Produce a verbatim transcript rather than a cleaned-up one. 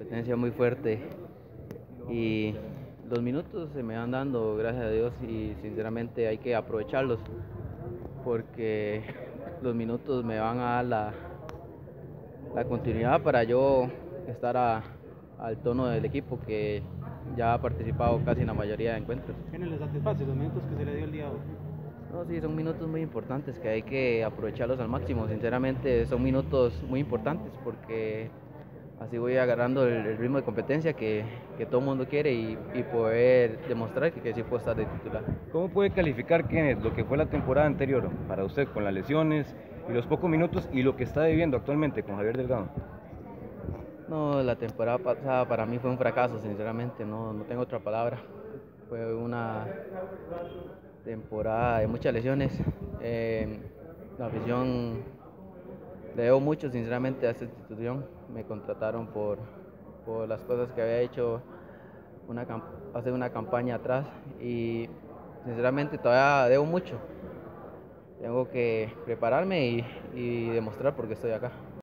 competencia muy fuerte y los minutos se me van dando, gracias a Dios, y sinceramente hay que aprovecharlos porque los minutos me van a dar la, la continuidad para yo estar a, al tono del equipo que ya ha participado casi en la mayoría de encuentros. ¿Qué no les satisface los minutos que se le dio el día de hoy? No, sí, son minutos muy importantes que hay que aprovecharlos al máximo. Sinceramente son minutos muy importantes porque así voy agarrando el, el ritmo de competencia que, que todo el mundo quiere y, y poder demostrar que, que sí puedo estar de titular. ¿Cómo puede calificar, Kenneth, lo que fue la temporada anterior para usted con las lesiones y los pocos minutos y lo que está viviendo actualmente con Javier Delgado? No, la temporada pasada para mí fue un fracaso, sinceramente, no, no tengo otra palabra. Fue una temporada de muchas lesiones. Eh, la afición le debo mucho, sinceramente, a esta institución. Me contrataron por, por las cosas que había hecho una, hace una campaña atrás y sinceramente todavía debo mucho. Tengo que prepararme y, y demostrar por qué estoy acá.